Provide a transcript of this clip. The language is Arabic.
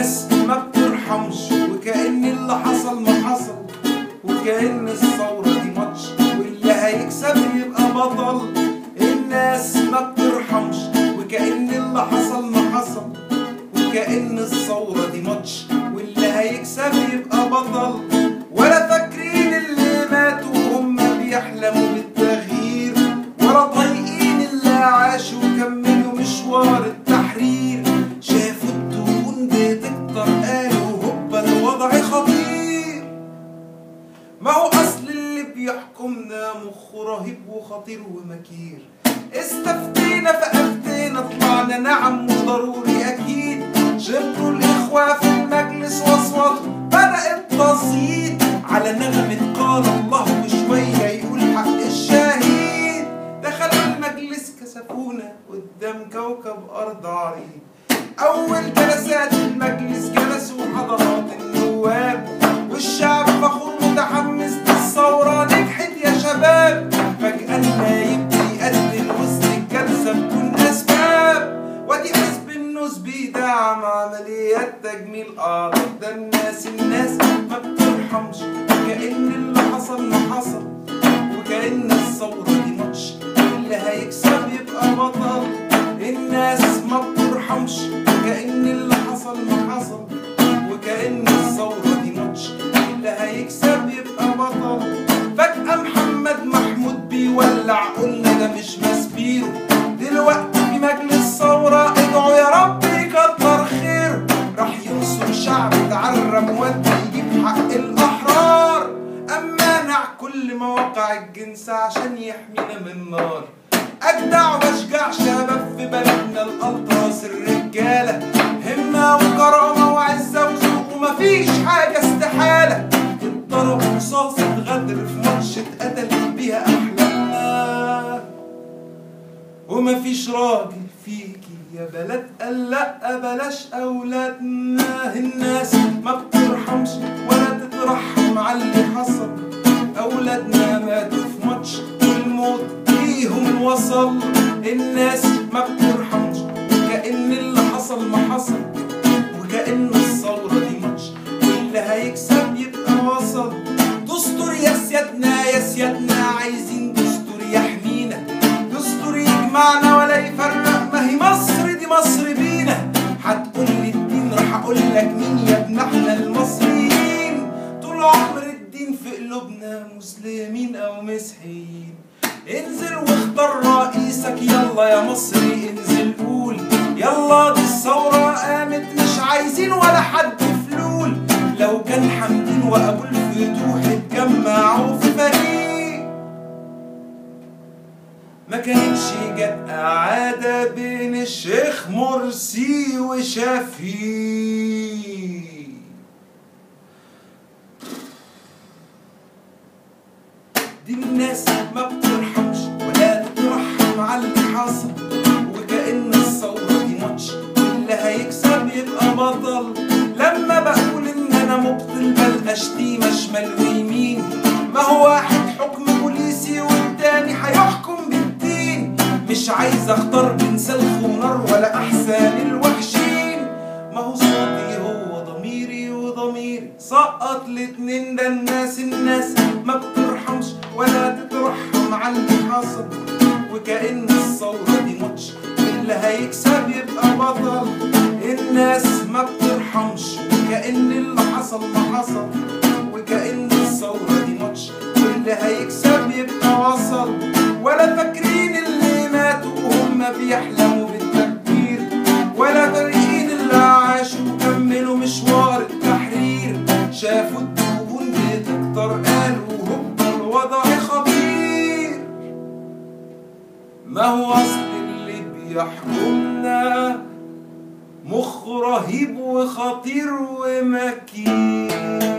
الناس ما بترحمش، وكأن اللي حصل ما حصل، وكأن الثورة دي ماتش واللي هيكسب يبقى بطل. الناس ما بترحمش، وكأن اللي حصل ما حصل، وكأن الثورة دي ماتش واللي هيكسب يبقى بطل. ولا فاكرين اللي ماتوا وهم بيحلموا بالتغيير، ولا طايقين اللي عاشوا وكملوا مشوار التحرير. شافوا الدهون بتكتر قالوا هوبا الوضع خطير. ما هو أصل اللي بيحكمنا مخه رهيب وخطير ومكير. استفتينا فأفتينا طلعنا نعم وضروري أكيد. شبطوا الإخوة في المجلس وأصواتوا بدأت تصيد على نغمة قال الله وشوية يقول حق الشهيد. دخلوا المجلس كسفونا قدام كوكب أرض عريض. أول جلسات المجلس جلسوا حضرات النواب، والشعب فخور متحمس بالثورة نجحت يا شباب. فجأة النايب بيقدم وسط الجلسة بدون أسباب، وادي حزب النوس بيدعم عمليات تجميل أعراض. ده الناس ما بترحمش، وكأن اللي حصل ما حصل، وكأن الثورة دي ماتش اللي هيكسب يبقى بطل. الناس ما بترحمش، وكأن اللي حصل ما حصل، وكأن الثورة دي ماتش اللي هيكسب يبقى بطل. فجأة محمد محمود بيولع، قلنا ده مش مسبيره. دلوقتي في مجلس ثورة ادعوا يا رب يكتر خيره. راح ينصر شعب اتعرم وانت يجيب حق الأحرار. أما منع كل مواقع الجنس عشان يحمينا من نار. أجدع وأشجع شباب في بلدنا الألطراس الرجالة، همة وكرامة وعزة وذوق ومفيش حاجة استحالة. اتضرب رصاصة غدر في ماتش اتقتل بيها أحلامنا، ومفيش راجل فيكي يا بلد قال لأ بلاش أولادنا. الناس ما بترحمش ولا تترحم على اللي حصل. أولادنا ماتوا في ماتش والموت ليهم وصل. الناس ما بترحمش، وكأن اللي حصل ما حصل، وكأن الثورة دي ماتش واللي هيكسب يبقى وصل. دستور يا سيادنا يا سيادنا، عايزين دستور يحمينا، دستور يجمعنا ولا يفرق. ما هي مصر دي مصر بينا. هتقولي الدين راح اقولك مين يا ابن احنا المصريين. طول عمر الدين في قلوبنا مسلمين او مسيحيين. انزل واختار رئيسك يلا يا مصري، انزل قول يلا دي الثورة قامت. مش عايزين ولا حد فلول. لو كان حمدين وابو الفتوح اتجمعوا في فريق، ما كانتش جت قعادة بين الشيخ مرسي وشفيق. دي الناس ما بترحمش ولا تترحم على اللي حصل، وكأن الثورة دي ماتش واللي هيكسب يبقى بطل. لما بقول ان انا مبطل بلقى شتيمة شمال ويمين. ما هو واحد حكم بوليسي والتاني هيحكم بالدين. مش عايز اختار بين سلخ ونار ولا احسن الوحشين. ما هو صوتي هو ضميري وضميري سقط الاتنين. ده الناس ما بترحمش ولا تترحم على اللي حصل، وكأن الثورة دي ماتش واللي هيكسب يبقى بطل. الناس ما بترحمش، وكأن اللي حصل ما حصل، وكأن الثورة دي ماتش واللي هيكسب يبقى وصل. ولا فاكرين اللي ماتوا وهم بيحلموا بالتكبير، ولا فاكرين اللي عاشوا وكملوا مشوار التحرير. شافوا الدهون بتكتر قالوا هوبا الوضع خطير. ما هو أصل اللي بيحكمنا مخ رهيب وخطير ومكير.